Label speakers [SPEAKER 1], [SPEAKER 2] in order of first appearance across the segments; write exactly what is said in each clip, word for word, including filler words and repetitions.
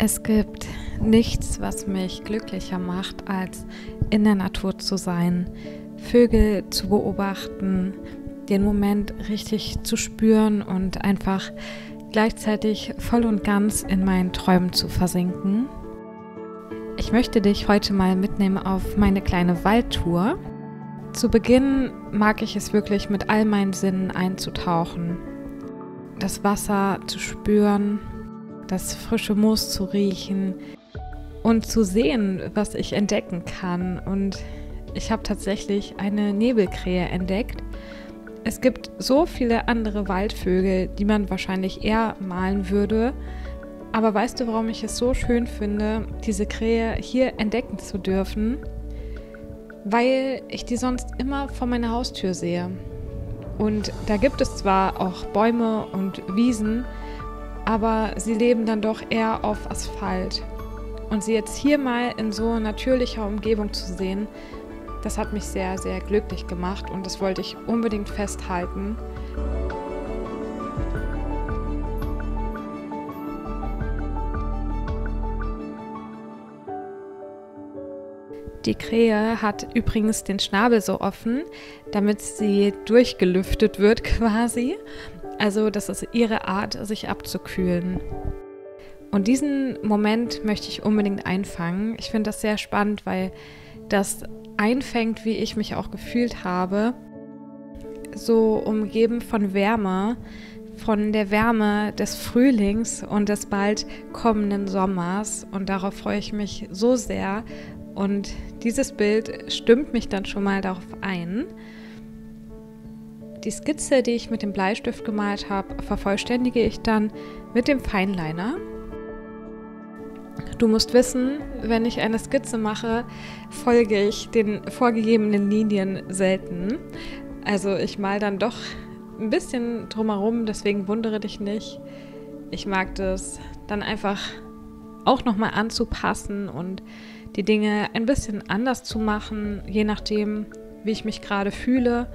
[SPEAKER 1] Es gibt nichts, was mich glücklicher macht, als in der Natur zu sein, Vögel zu beobachten, den Moment richtig zu spüren und einfach gleichzeitig voll und ganz in meinen Träumen zu versinken. Ich möchte dich heute mal mitnehmen auf meine kleine Waldtour. Zu Beginn mag ich es wirklich mit all meinen Sinnen einzutauchen, das Wasser zu spüren, das frische Moos zu riechen und zu sehen, was ich entdecken kann. Und ich habe tatsächlich eine Nebelkrähe entdeckt. Es gibt so viele andere Waldvögel, die man wahrscheinlich eher malen würde. Aber weißt du, warum ich es so schön finde, diese Krähe hier entdecken zu dürfen? Weil ich die sonst immer vor meiner Haustür sehe. Und da gibt es zwar auch Bäume und Wiesen, aber sie leben dann doch eher auf Asphalt. Und sie jetzt hier mal in so natürlicher Umgebung zu sehen, das hat mich sehr, sehr glücklich gemacht und das wollte ich unbedingt festhalten. Die Krähe hat übrigens den Schnabel so offen, damit sie durchgelüftet wird quasi. Also das ist ihre Art, sich abzukühlen. Und diesen Moment möchte ich unbedingt einfangen. Ich finde das sehr spannend, weil das einfängt, wie ich mich auch gefühlt habe. So umgeben von Wärme, von der Wärme des Frühlings und des bald kommenden Sommers. Und darauf freue ich mich so sehr. Und dieses Bild stimmt mich dann schon mal darauf ein. Die Skizze, die ich mit dem Bleistift gemalt habe, vervollständige ich dann mit dem Fineliner. Du musst wissen, wenn ich eine Skizze mache, folge ich den vorgegebenen Linien selten. Also ich male dann doch ein bisschen drumherum, deswegen wundere dich nicht. Ich mag das dann einfach auch nochmal anzupassen und die Dinge ein bisschen anders zu machen, je nachdem, wie ich mich gerade fühle.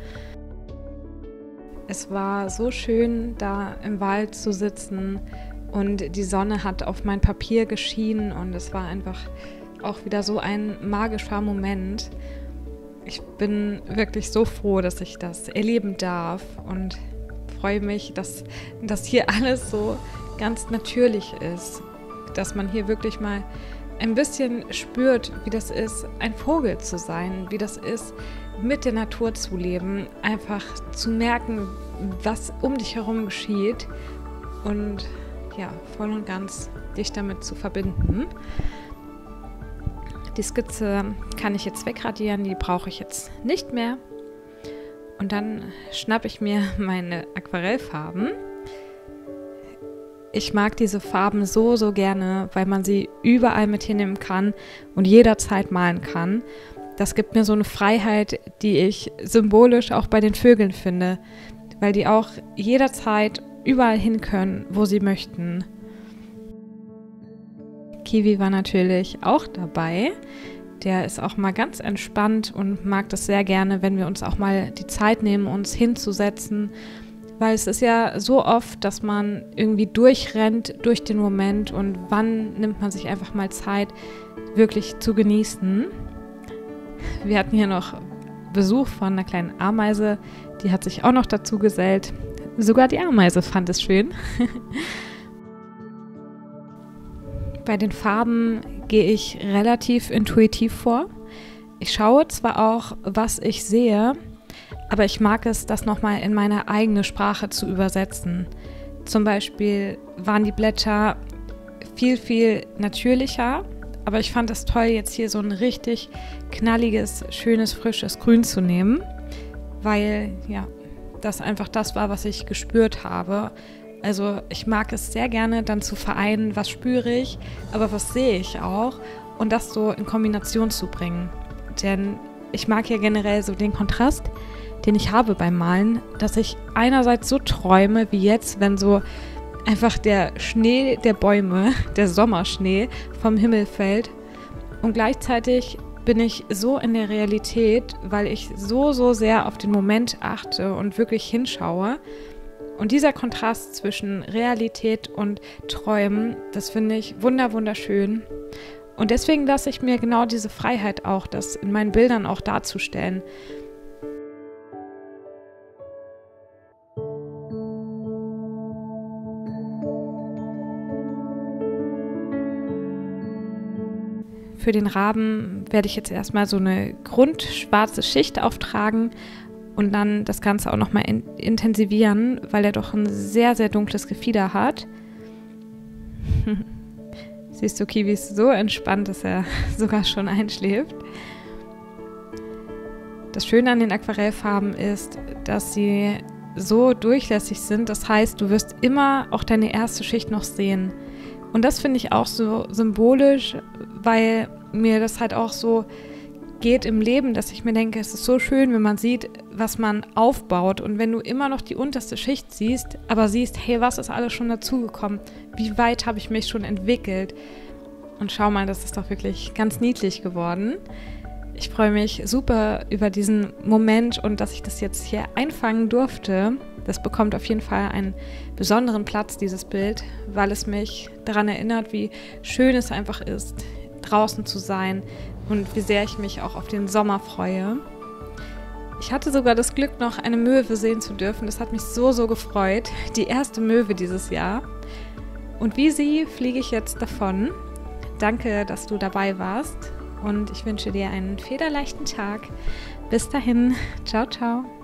[SPEAKER 1] Es war so schön, da im Wald zu sitzen und die Sonne hat auf mein Papier geschienen und es war einfach auch wieder so ein magischer Moment. Ich bin wirklich so froh, dass ich das erleben darf und freue mich, dass das hier alles so ganz natürlich ist, dass man hier wirklich mal ein bisschen spürt, wie das ist, ein Vogel zu sein, wie das ist, mit der Natur zu leben, einfach zu merken, was um dich herum geschieht und ja, voll und ganz dich damit zu verbinden. Die Skizze kann ich jetzt wegradieren, die brauche ich jetzt nicht mehr. Und dann schnappe ich mir meine Aquarellfarben. Ich mag diese Farben so, so gerne, weil man sie überall mit hinnehmen kann und jederzeit malen kann. Das gibt mir so eine Freiheit, die ich symbolisch auch bei den Vögeln finde, weil die auch jederzeit überall hin können, wo sie möchten. Kiwi war natürlich auch dabei. Der ist auch mal ganz entspannt und mag das sehr gerne, wenn wir uns auch mal die Zeit nehmen, uns hinzusetzen. Weil es ist ja so oft, dass man irgendwie durchrennt durch den Moment und wann nimmt man sich einfach mal Zeit, wirklich zu genießen. Wir hatten hier noch Besuch von einer kleinen Ameise, die hat sich auch noch dazu gesellt. Sogar die Ameise fand es schön. Bei den Farben gehe ich relativ intuitiv vor. Ich schaue zwar auch, was ich sehe, aber ich mag es, das nochmal in meine eigene Sprache zu übersetzen. Zum Beispiel waren die Blätter viel, viel natürlicher, aber ich fand es toll, jetzt hier so ein richtig knalliges, schönes, frisches Grün zu nehmen, weil ja, das einfach das war, was ich gespürt habe. Also ich mag es sehr gerne, dann zu vereinen, was spüre ich, aber was sehe ich auch und das so in Kombination zu bringen. Denn ich mag ja generell so den Kontrast, den ich habe beim Malen, dass ich einerseits so träume, wie jetzt, wenn so einfach der Schnee der Bäume, der Sommerschnee vom Himmel fällt und gleichzeitig bin ich so in der Realität, weil ich so, so sehr auf den Moment achte und wirklich hinschaue Und dieser Kontrast zwischen Realität und Träumen, das finde ich wunder wunderschön. Und deswegen lasse ich mir genau diese Freiheit auch, das in meinen Bildern auch darzustellen. Für den Rahmen werde ich jetzt erstmal so eine grundschwarze Schicht auftragen und dann das Ganze auch nochmal in- intensivieren, weil er doch ein sehr, sehr dunkles Gefieder hat. Siehst du, Kiwi ist so entspannt, dass er sogar schon einschläft. Das Schöne an den Aquarellfarben ist, dass sie so durchlässig sind. Das heißt, du wirst immer auch deine erste Schicht noch sehen. Und das finde ich auch so symbolisch, weil mir das halt auch so geht im Leben, dass ich mir denke, es ist so schön, wenn man sieht, was man aufbaut. Und wenn du immer noch die unterste Schicht siehst, aber siehst, hey, was ist alles schon dazugekommen? Wie weit habe ich mich schon entwickelt? Und schau mal, das ist doch wirklich ganz niedlich geworden. Ich freue mich super über diesen Moment und dass ich das jetzt hier einfangen durfte. Das bekommt auf jeden Fall einen besonderen Platz, dieses Bild, weil es mich daran erinnert, wie schön es einfach ist, draußen zu sein und wie sehr ich mich auch auf den Sommer freue. Ich hatte sogar das Glück, noch eine Möwe sehen zu dürfen. Das hat mich so, so gefreut. Die erste Möwe dieses Jahr. Und wie sie fliege ich jetzt davon. Danke, dass du dabei warst und ich wünsche dir einen federleichten Tag. Bis dahin, ciao, ciao.